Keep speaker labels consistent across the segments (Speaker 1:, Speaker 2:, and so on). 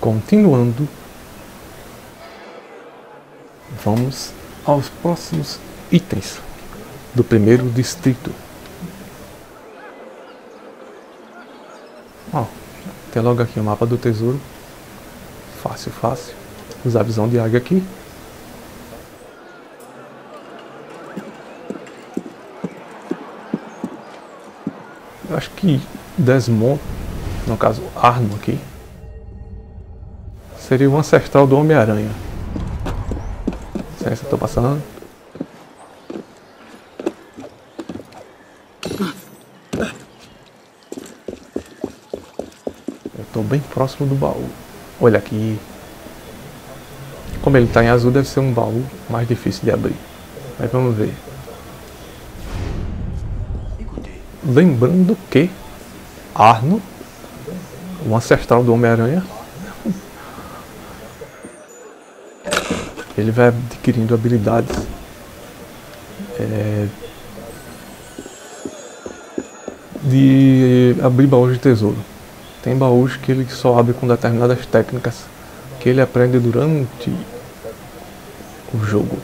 Speaker 1: Continuando, vamos aos próximos itens do primeiro distrito. Ó, tem logo aqui o mapa do tesouro. Fácil, fácil. Usar a visão de águia aqui. Eu acho que Desmond, no caso Arno aqui, seria o ancestral do Homem-Aranha. Licença, estou passando. Eu estou bem próximo do baú. Olha aqui. Como ele está em azul, deve ser um baú mais difícil de abrir. Mas vamos ver. Lembrando que Arno, o ancestral do Homem-Aranha, ele vai adquirindo habilidades de abrir baús de tesouro. Tem baús que ele só abre com determinadas técnicas que ele aprende durante o jogo.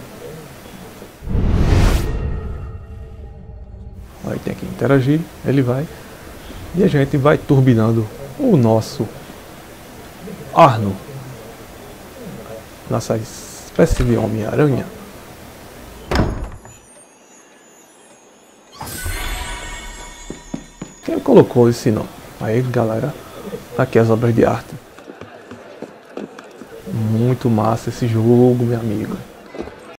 Speaker 1: Aí tem que interagir, ele vai, e a gente vai turbinando o nosso Arno, nossa espécie de Homem-Aranha. Quem colocou esse nome? Aí galera, aqui as obras de arte. Muito massa esse jogo, meu amigo.